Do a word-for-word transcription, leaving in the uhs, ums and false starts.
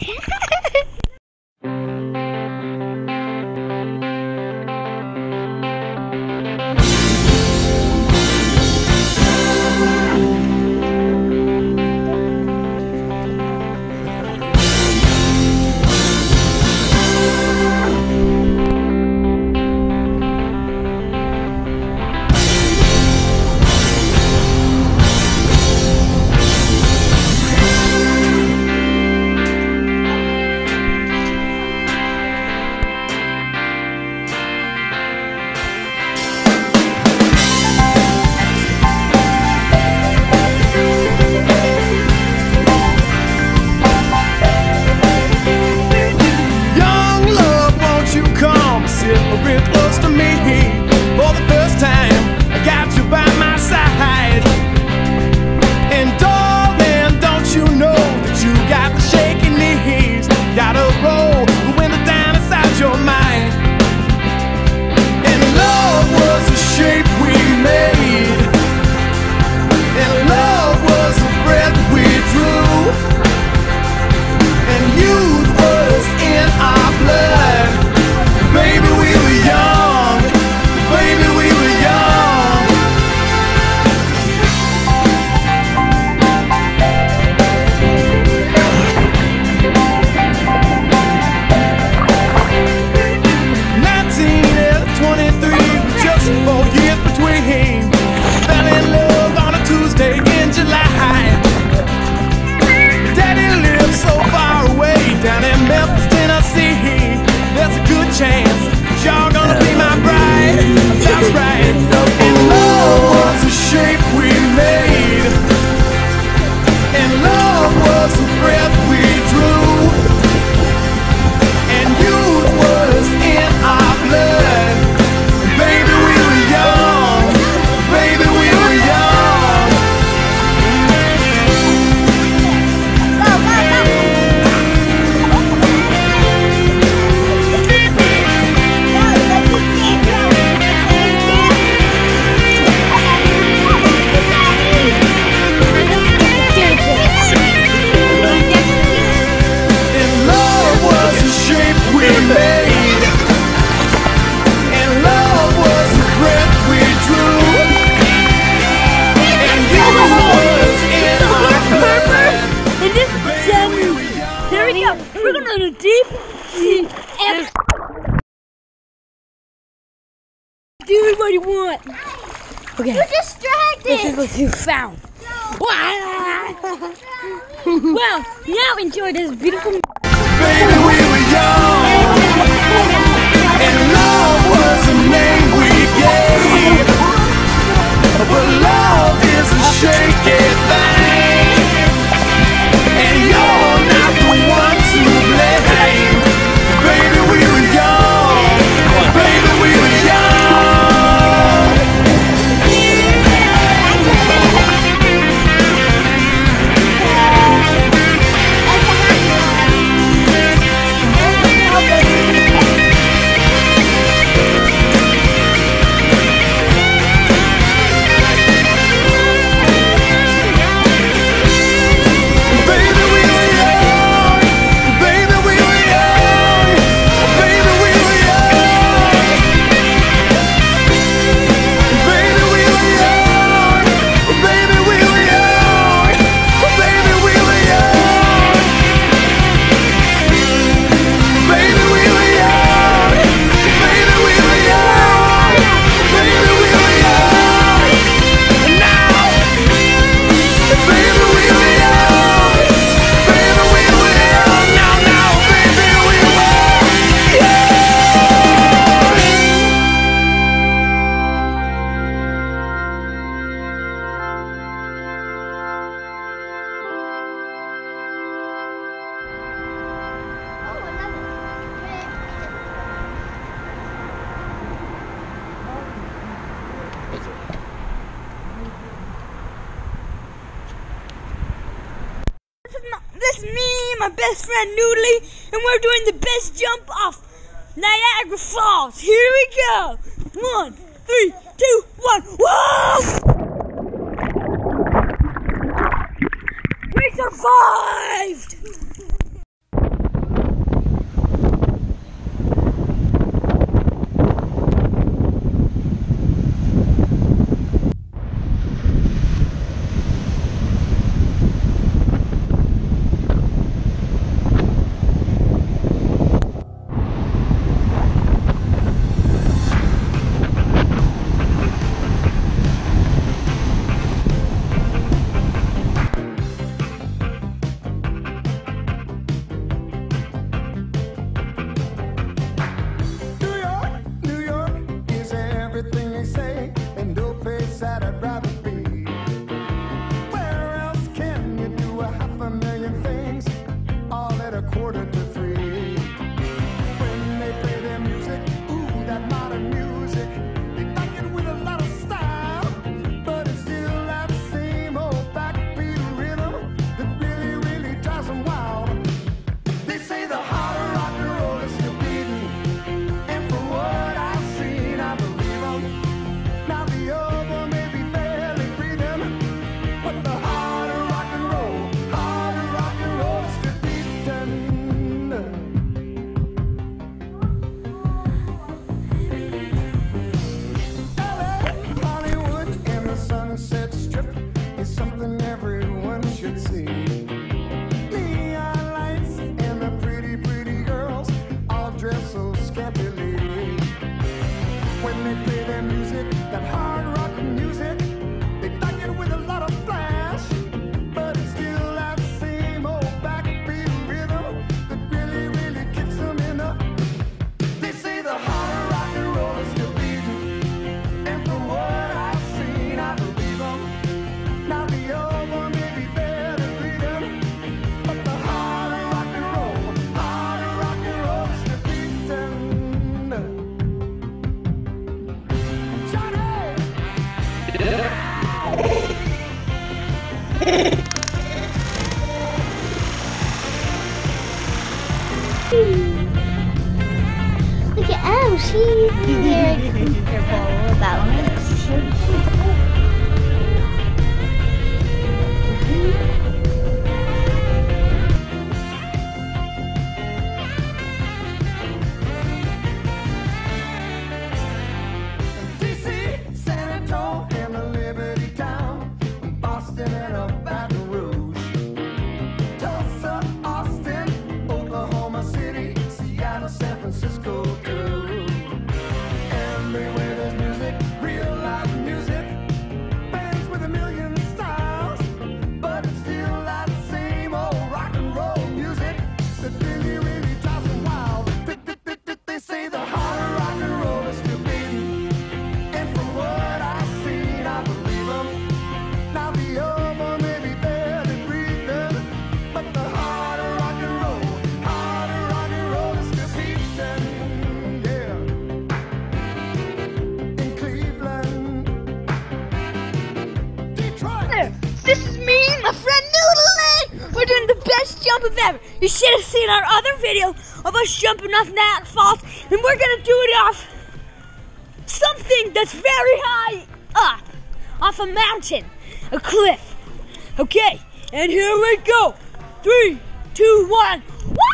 We're going to deep sea. Do what you want. Okay. You're distracted. This is what you found. Well, now enjoy this beautiful. Baby, we were young, and love was the name we gave. But love is a shaky thing, and you're not the one to blame. Baby, we were young. Baby, we were young. This is me and my best friend Noodly, and we're doing the best jump off Niagara Falls. Here we go. One, three, two, one. Whoa! We survived! see. Neon lights and the pretty, pretty girls all dressed so scantily. When they play their music, that hard rock music, they back it with a lot of flash, but it's still that same old backbeat rhythm that really, really kicks them in the. They say the hard rock and roll is still beating, and from what I've seen, I believe them. Now the old one may be there to greet them, but the hard rock and roll, hard rock and roll is still beating. Johnny! Look at oh, she's very comfortable about this. D C, San Antonio, and the Liberty Town, Boston and a Baton Rouge, Tulsa, Austin, Oklahoma City, Seattle, San Francisco too. Everywhere there's music, real live music, bands with a million styles, but it's still that same old rock and roll music that really, really drives them wild. They, they, they, they, they say the hard rock and roll is still beating, and from what I've seen, I believe them. Now the old one may be there to greet them, but the hard rock and roll, hard rock and roll is still beating, yeah. In Cleveland, Detroit. There. This is me and my friend Noodle. We're doing the best jump of ever. You should have seen our other video of us jumping off Niagara Falls, and we're gonna do it off something that's very high up, off a mountain, a cliff. Okay, and here we go. Three, two, one. Woo!